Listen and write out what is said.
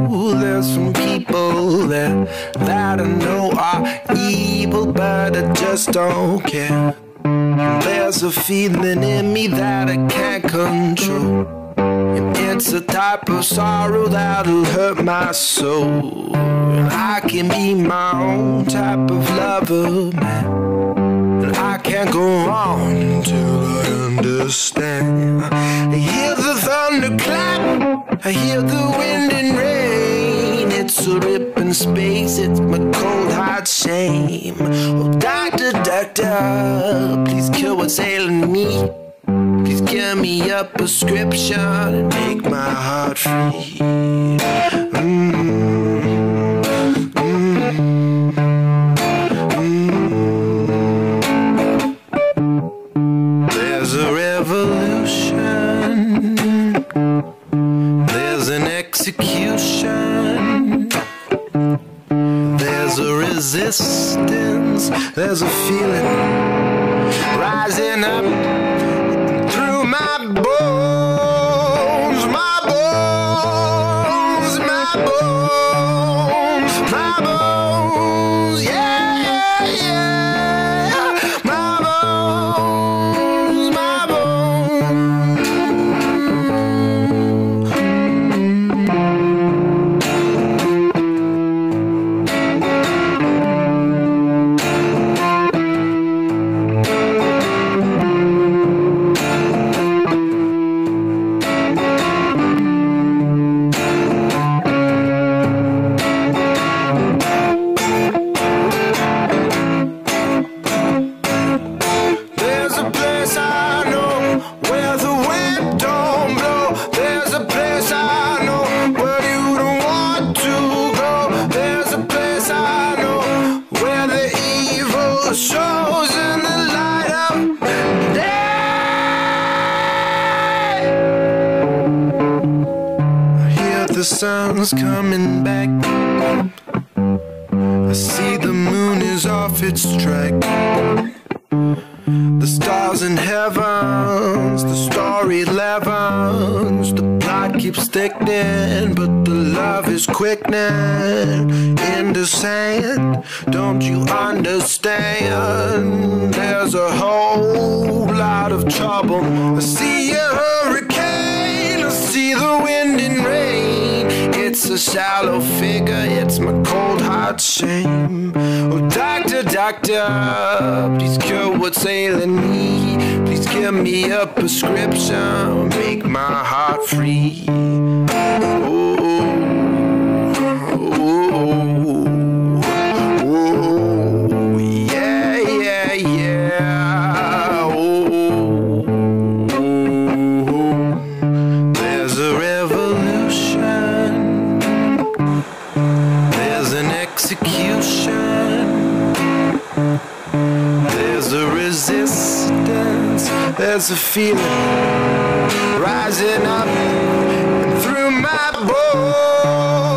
There's some people there that I know are evil, but I just don't care. There's a feeling in me that I can't control, and it's a type of sorrow that'll hurt my soul. And I can be my own type of lover, man, and I can't go on until I understand. I hear the thunderclap, I hear the wind and rain. It's a rip in space, it's my cold heart shame. Oh, doctor, doctor, please cure what's ailing me. Please give me a prescription and make my heart free. There's a revolution, there's an execution, there's a resistance, there's a feeling rising up through my bones, my bones, my bones, my bones, yeah, yeah, yeah, my bones, my bones. Shows in the light of day. I hear the sun's coming back, I see the moon is off its track. The stars in heavens, the story levens. The plot keeps thickening, but the love is quickening into sand. Don't you understand? There's a whole lot of trouble. I see a hurricane, I see the wind and rain. It's a shallow figure, it's my cold heart shame. Oh, doctor, doctor, please cure what's ailing me. Please give me a prescription, make my heart free. Oh, yeah, yeah, yeah. There's a revolution, there's an execution, there's a resistance, there's a feeling rising up through my bones.